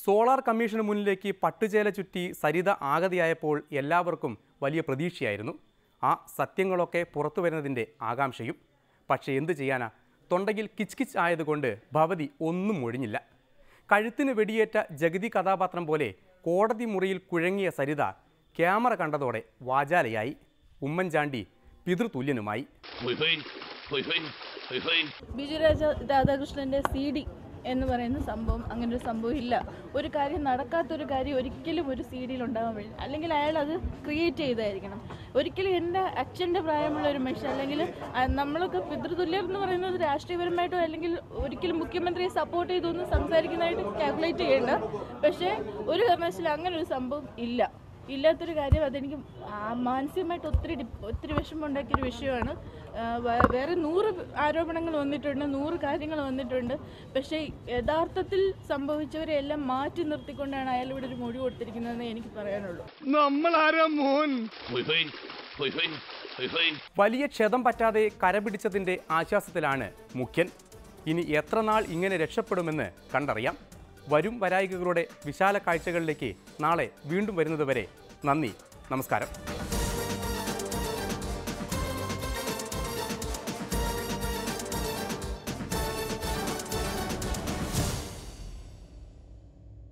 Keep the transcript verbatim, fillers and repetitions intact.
Solar commission മുന്നിലേക്ക് പട്ടുചേല ചുറ്റി സരിത ആഗതയായപ്പോൾ എല്ലാവർക്കും വലിയ പ്രതീക്ഷയായിരുന്നു. ആ സത്യങ്ങളൊക്കെ പുറത്തു വരുന്നതിൻ്റെ ആകാംക്ഷയും. പക്ഷേ എന്തു ചെയ്യാനാ, തൊണ്ടയിൽ കിച്ച് കിച്ച് ആയതുകൊണ്ട് ഭവതി ഒന്നും ഒഴിഞ്ഞില്ല. കഴുത്തിന് വെടിയേറ്റ ജഗതി കഥാപാത്രം പോലെ കോടതി മുറിയിൽ കുഴങ്ങിയ സരിത ക്യാമറ കണ്ടതോടെ വാചാലയായി. ഉമ്മൻചാണ്ടി പിതൃതുല്യനുമായി. ബിജു രാധാകൃഷ്ണന്റെ സി ഡി എന്ന് പറയുന്ന സംഭവം, അങ്ങനെ ഒരു സംഭവം ഇല്ല. ഒരു കാര്യം നടക്കാത്തൊരു കാര്യം ഒരിക്കലും ഒരു സി ഡിയിൽ ഉണ്ടാകാൻ വഴിയില്ല. അല്ലെങ്കിൽ അയാൾ അത് ക്രിയേറ്റ് ചെയ്തായിരിക്കണം. ഒരിക്കലും എൻ്റെ അച്ഛൻ്റെ പ്രായമുള്ള ഒരു മനുഷ്യൻ, അല്ലെങ്കിൽ നമ്മളൊക്കെ പിതൃതുല്യർ എന്ന് പറയുന്നത് രാഷ്ട്രീയപരമായിട്ടോ അല്ലെങ്കിൽ ഒരിക്കലും മുഖ്യമന്ത്രിയെ സപ്പോർട്ട് ചെയ്തൊന്നും സംസാരിക്കുന്നതായിട്ട് കാൽക്കുലേറ്റ് ചെയ്യേണ്ട. പക്ഷേ ഒരു കാരണവശാലും അങ്ങനെ ഒരു സംഭവം ഇല്ല. ഇല്ലാത്തൊരു കാര്യം അതെനിക്ക് മാനസികമായിട്ട് ഒത്തിരി ഒത്തിരി വിഷമം ഉണ്ടാക്കിയൊരു വിഷയമാണ്. വേറെ നൂറ് ആരോപണങ്ങൾ വന്നിട്ടുണ്ട്, നൂറ് കാര്യങ്ങൾ വന്നിട്ടുണ്ട്. പക്ഷേ യഥാർത്ഥത്തിൽ സംഭവിച്ചവരെല്ലാം മാറ്റി നിർത്തിക്കൊണ്ടാണ് അയാൾ ഇവിടെ ഒരു മൊഴി കൊടുത്തിരിക്കുന്നതെന്ന് എനിക്ക് പറയാനുള്ളൂ. വലിയ ക്ഷതം പറ്റാതെ കരപിടിച്ചതിൻ്റെ ആശ്വാസത്തിലാണ് മുഖ്യൻ. ഇനി എത്ര നാൾ ഇങ്ങനെ രക്ഷപ്പെടുമെന്ന് കണ്ടറിയാം. വരും വരായികകളുടെ വിശാല കാഴ്ചകളിലേക്ക് നാളെ വീണ്ടും വരുന്നതുവരെ നന്ദി, നമസ്കാരം.